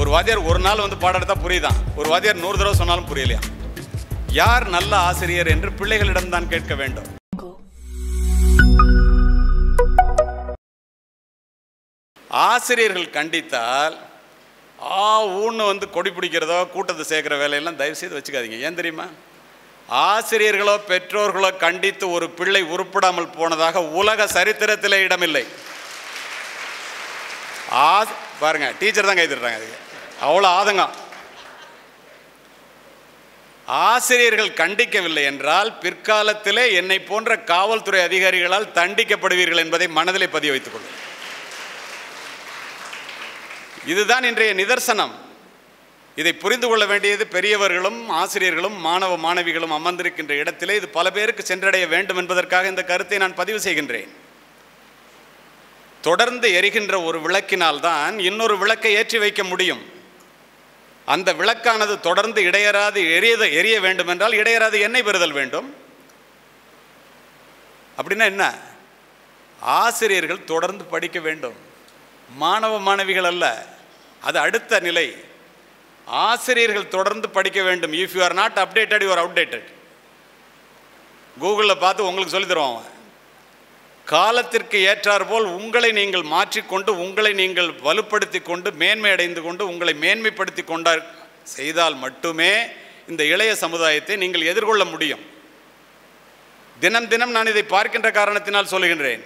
ஒரு வாத்தியார் ஒரு நாள் வந்து பாடம் எடுத்தா புரியுதான், ஒரு வாத்தியார் 100 தடவை சொன்னாலும் புரியலையா? யார் நல்ல ஆசிரியர் என்று பிள்ளைகளிடம் தான் கேட்க வேண்டும். ஆசிரியர்கள் கண்டித்தால் ஊன்னு வந்து கொடி பிடிக்கிறதோ கூட்டத்தை சேர்க்கிற வேலையெல்லாம் தயவு செய்து வச்சுக்காதீங்க. ஏன் தெரியுமா? ஆசிரியர்களோ பெற்றோர்களோ கண்டித்து ஒரு பிள்ளை உருப்படாமல் போனதாக உலக சரித்திரத்திலே இடமில்லை. பாருங்க, டீச்சர் தான் கைதிடுறாங்க. அதுக்கு அவ்வளோ ஆதங்கம். ஆசிரியர்கள் கண்டிக்கவில்லை என்றால் பிற்காலத்திலே என்னை போன்ற காவல்துறை அதிகாரிகளால் தண்டிக்கப்படுவீர்கள் என்பதை மனதிலே பதிய வைத்துக் கொள்ளுங்கள். இதுதான் இன்றைய நிதர்சனம். இதை புரிந்து கொள்ள வேண்டியது பெரியவர்களும் ஆசிரியர்களும் மாணவ மாணவிகளும் அமர்ந்திருக்கின்ற இடத்திலே இது பல பேருக்கு சென்றடைய வேண்டும் என்பதற்காக இந்த கருத்தை நான் பதிவு செய்கின்றேன். தொடர்ந்து எரிகின்ற ஒரு விளக்கினால் தான் இன்னொரு விளக்கை ஏற்றி வைக்க முடியும். அந்த விளக்கானது தொடர்ந்து இடையறாது எரிய வேண்டும் என்றால் இடையறாது எண்ணெய் பெறுதல் வேண்டும். அப்படின்னா என்ன? ஆசிரியர்கள் தொடர்ந்து படிக்க வேண்டும், மாணவ மாணவிகள் அல்ல. அது அடுத்த நிலை. ஆசிரியர்கள் தொடர்ந்து படிக்க வேண்டும். If you are not updated you are outdated. கூகுளில் பார்த்து உங்களுக்கு சொல்லி தருவாங்க. காலத்திற்கு ஏற்றாற்போல் உங்களை நீங்கள் மாற்றிக்கொண்டு உங்களை நீங்கள் வலுப்படுத்தி கொண்டு மேன்மை அடைந்து கொண்டு உங்களை மேன்மைப்படுத்தி கொண்டால் செய்தால் மட்டுமே இந்த இளைய சமுதாயத்தை நீங்கள் எதிர்கொள்ள முடியும். தினம் தினம் நான் இதை பார்க்கின்ற காரணத்தினால் சொல்லுகின்றேன்.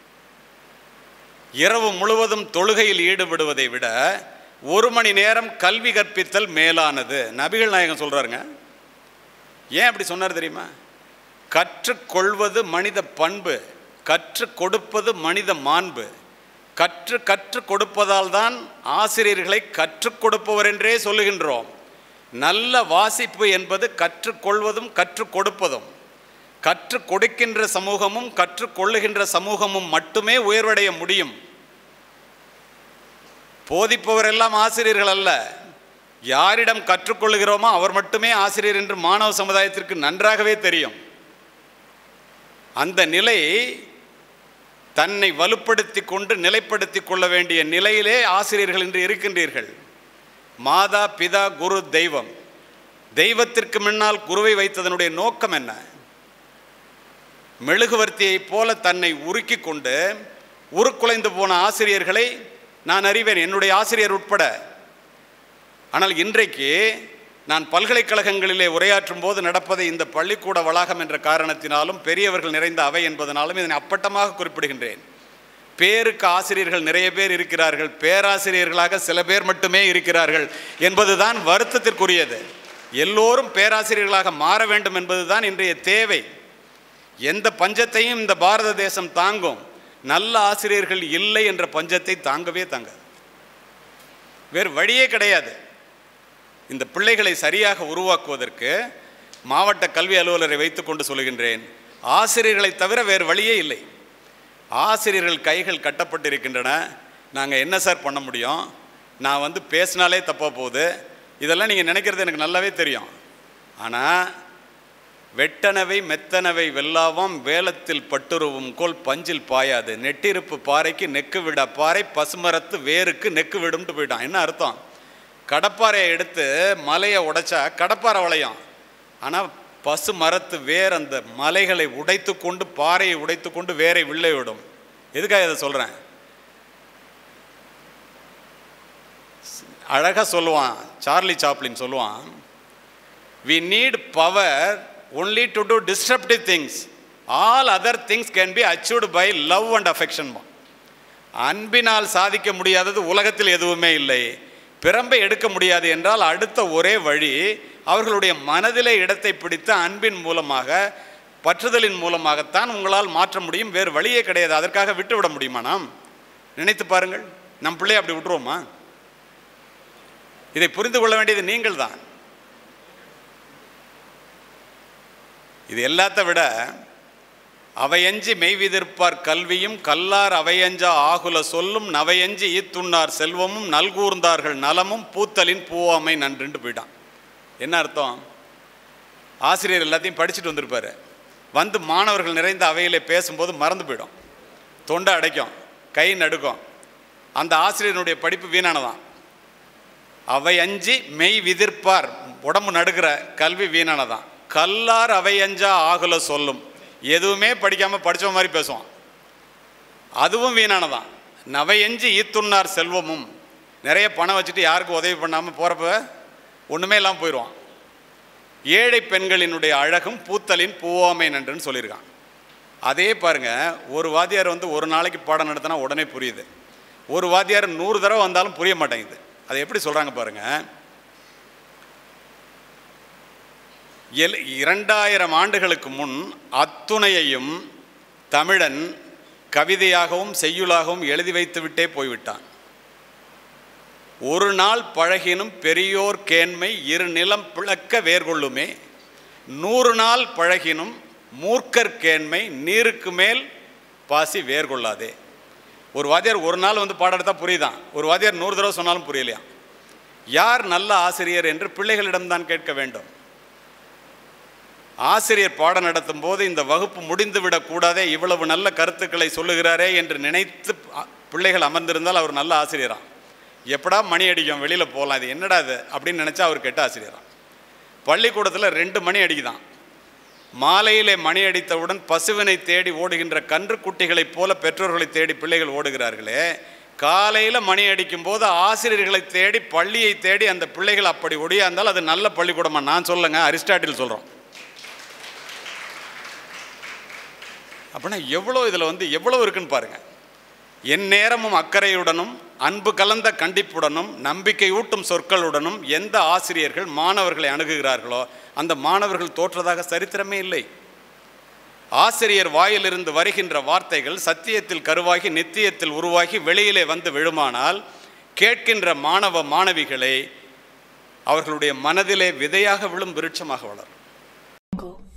இரவு முழுவதும் தொழுகையில் ஈடுபடுவதை விட 1 மணி நேரம் கல்வி கற்பித்தல் மேலானது. நபிகள் நாயகம் சொல்றாருங்க. ஏன் அப்படி சொன்னார் தெரியுமா? கற்றுக்கொள்வது மனித பண்பு, கற்றுக் கொடுப்பது மனித மாண்பு. கற்றுக் கொடுப்பதால் தான் ஆசிரியர்களை கற்றுக் கொடுப்பவர் என்றே சொல்லுகின்றோம். நல்ல வாசிப்பு என்பது கற்றுக்கொள்வதும் கற்றுக் கொடுப்பதும். கற்றுக் கொடுக்கின்ற சமூகமும் கற்றுக்கொள்ளுகின்ற சமூகமும் மட்டுமே உயர்வடைய முடியும். போதிப்பவரெல்லாம் ஆசிரியர்கள் அல்ல. யாரிடம் கற்றுக்கொள்ளுகிறோமோ அவர் மட்டுமே ஆசிரியர் என்று மாணவ சமுதாயத்திற்கு நன்றாகவே தெரியும். அந்த நிலை தன்னை வலுப்படுத்தி கொண்டு நிலைப்படுத்தி கொள்ள வேண்டிய நிலையிலே ஆசிரியர்கள் இன்று இருக்கின்றீர்கள். மாதா பிதா குரு தெய்வம். தெய்வத்திற்கு முன்னால் குருவை வைத்ததனுடைய நோக்கம் என்ன? மெழுகுவர்த்தியைப் போல தன்னை உருக்கி கொண்டு உருக்குலைந்து போன ஆசிரியர்களை நான் அறிவேன், என்னுடைய ஆசிரியர் உட்பட. ஆனால் இன்றைக்கு நான் பல்கலைக்கழகங்களிலே உரையாற்றும் போது நடப்பதை இந்த பள்ளிக்கூட வளாகம் என்ற காரணத்தினாலும் பெரியவர்கள் நிறைந்த அவை என்பதனாலும் இதனை அப்பட்டமாக குறிப்பிடுகின்றேன். பேருக்கு ஆசிரியர்கள் நிறைய பேர் இருக்கிறார்கள், பேராசிரியர்களாக சில பேர் மட்டுமே இருக்கிறார்கள் என்பதுதான் வருத்தத்திற்குரியது. எல்லோரும் பேராசிரியர்களாக மாற வேண்டும் என்பதுதான் இன்றைய தேவை. எந்த பஞ்சத்தையும் இந்த பாரத தேசம் தாங்கும். நல்ல ஆசிரியர்கள் இல்லை என்ற பஞ்சத்தை தாங்கவே தாங்காது. வேறு வழியே கிடையாது. இந்த பிள்ளைகளை சரியாக உருவாக்குவதற்கு மாவட்ட கல்வி அலுவலரை வைத்து கொண்டு சொல்கின்றேன், ஆசிரியர்களை தவிர வேறு வழியே இல்லை. ஆசிரியர்கள் கைகள் கட்டப்பட்டிருக்கின்றன. நாங்கள் என்ன சார் பண்ண முடியும்? நான் வந்து பேசினாலே தப்பாக போகுது. இதெல்லாம் நீங்கள் நினைக்கிறது எனக்கு நல்லாவே தெரியும். ஆனால் வெட்டனவை மெத்தனவை வெல்லாவாம் வேலத்தில் பட்டுருவும் கோல் பஞ்சில் பாயாது. நெட்டிருப்பு பாறைக்கு நெக்கு விட பாறை பசுமரத்து வேருக்கு நெக்கு விடும்ட்டு போயிட்டான். என்ன அர்த்தம்? கடப்பாறையை எடுத்து மலையை உடைச்சா கடப்பாறை வளையும். ஆனால் பசு மரத்து வேர் அந்த மலைகளை உடைத்து கொண்டு பாறையை உடைத்து கொண்டு வேரை வில்லை விடும். எதுக்காக இதை சொல்கிறேன்? அழகாக சொல்லுவான் சார்லி சாப்ளின், சொல்லுவான், we need power only to do disruptive things. All other things can be achieved by love and affection. அன்பினால் சாதிக்க முடியாதது உலகத்தில் எதுவுமே இல்லை. பிரம்பை எடுக்க முடியாது என்றால் அடுத்த ஒரே வழி அவர்களுடைய மனதிலே இடத்தை பிடித்து அன்பின் மூலமாக பற்றுதலின் மூலமாகத்தான் உங்களால் மாற்ற முடியும். வேறு வழியே கிடையாது. அதற்காக விட்டு விட முடியுமா? நாம் நினைத்து பாருங்கள். நம் பிள்ளையை அப்படி விட்டுருவோமா? இதை புரிந்து கொள்ள வேண்டியது நீங்கள் தான். இது எல்லாத்த விட அவையஞ்சி மெய்விதிர்ப்பார் கல்வியும் கல்லார் அவையஞ்சா ஆகுல சொல்லும் நவையஞ்சி ஈத்துண்ணார் செல்வமும் நல்கூர்ந்தார்கள் நலமும் பூத்தலின் பூவாமை நன்றுண்டு போயிட்டான். என்ன அர்த்தம்? ஆசிரியர் எல்லாத்தையும் படிச்சுட்டு வந்திருப்பார். வந்து மாணவர்கள் நிறைந்த அவையிலே பேசும்போது மறந்து போயிடும், தொண்டை அடைக்கும், கை நடுக்கும். அந்த ஆசிரியனுடைய படிப்பு வீணானதான். அவை அஞ்சி மெய் விதிர்ப்பார், உடம்பு நடுக்கிற கல்வி வீணானதான். கல்லார் அவை அஞ்சா ஆகுல சொல்லும், எதுவுமே படிக்காமல் படித்த மாதிரி பேசுவான், அதுவும் வீணானதான். நவையஞ்சி ஈத்துண்ணார் செல்வமும், நிறைய பணம் வச்சுட்டு யாருக்கும் உதவி பண்ணாமல் போகிறப்ப ஒன்றுமே இல்லாமல் போயிடுவான். ஏழை பெண்களினுடைய அழகும் பூத்தலின் பூவாமை நன்றுன்னு சொல்லியிருக்கான். அதே பாருங்கள், ஒரு வாத்தியார் ஒரு நாளைக்கு பாடம் நடத்தினா உடனே புரியுது, ஒரு வாத்தியார் 100 தடவை வந்தாலும் புரிய மாட்டேங்குது. அதை எப்படி சொல்கிறாங்க பாருங்கள். 2000 ஆண்டுகளுக்கு முன் அத்துணையையும் தமிழன் கவிதையாகவும் செய்யுளாகவும் எழுதி வைத்து விட்டே போய்விட்டான். ஒரு நாள் பழகினும் பெரியோர் கேண்மை இரு நிலம் பிளக்க வேர்கொள்ளுமே, 100 நாள் பழகினும் மூர்க்கர் கேண்மை நீருக்கு மேல் பாசி வேர்கொள்ளாதே. ஒரு வாத்தியார் ஒரு நாள் பாடம் எடுத்தால் புரியுதான், ஒரு வாத்தியார் 100 தடவை சொன்னாலும் புரியலையா. யார் நல்ல ஆசிரியர் என்று பிள்ளைகளிடம்தான் கேட்க வேண்டும். ஆசிரியர் பாடம் நடத்தும் போது இந்த வகுப்பு முடிந்து விடக்கூடாதே, இவ்வளவு நல்ல கருத்துக்களை சொல்லுகிறாரே என்று நினைத்து பிள்ளைகள் அமர்ந்திருந்தால் அவர் நல்ல ஆசிரியரான். எப்படா மணி அடிக்கும் வெளியில் போகலாம், இது என்னடா இது அப்படின்னு நினச்சா அவர் கெட்ட ஆசிரியரான். பள்ளிக்கூடத்தில் 2 மணி அடிக்குதான். மாலையிலே மணி அடித்தவுடன் பசுவினை தேடி ஓடுகின்ற கன்று குட்டிகளைப் போல பெற்றோர்களை தேடி பிள்ளைகள் ஓடுகிறார்களே, காலையில் மணி அடிக்கும் போது ஆசிரியர்களை தேடி பள்ளியை தேடி அந்த பிள்ளைகள் அப்படி ஒடியாந்தால் அது நல்ல பள்ளிக்கூடமா? நான் சொல்லுங்க, அரிஸ்டாட்டில் சொல்கிறோம். அப்படின்னா எவ்வளோ இதில் எவ்வளோ இருக்குன்னு பாருங்கள். என் நேரமும் அக்கறையுடனும் அன்பு கலந்த கண்டிப்புடனும் நம்பிக்கை ஊட்டும் சொற்களுடனும் எந்த ஆசிரியர்கள் மாணவர்களை அணுகுகிறார்களோ அந்த மாணவர்கள் தோற்றதாக சரித்திரமே இல்லை. ஆசிரியர் வாயிலிருந்து வருகின்ற வார்த்தைகள் சத்தியத்தில் கருவாகி நித்தியத்தில் உருவாகி வெளியிலே வந்து விழுமானால் கேட்கின்ற மாணவ மாணவிகளை அவர்களுடைய மனதிலே விதையாக விழும் விருட்சமாக வளரும்.